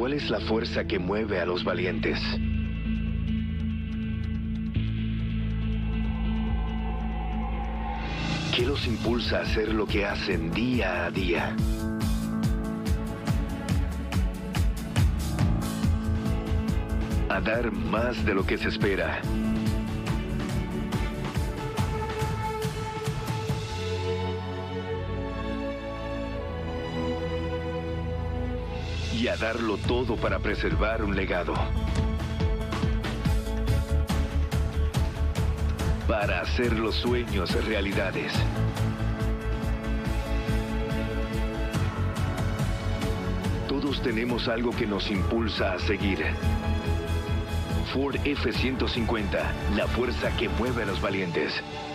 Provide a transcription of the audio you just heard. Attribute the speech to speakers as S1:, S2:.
S1: ¿Cuál es la fuerza que mueve a los valientes? ¿Qué los impulsa a hacer lo que hacen día a día? A dar más de lo que se espera. Y a darlo todo para preservar un legado. Para hacer los sueños realidades. Todos tenemos algo que nos impulsa a seguir. Ford F-150, la fuerza que mueve a los valientes.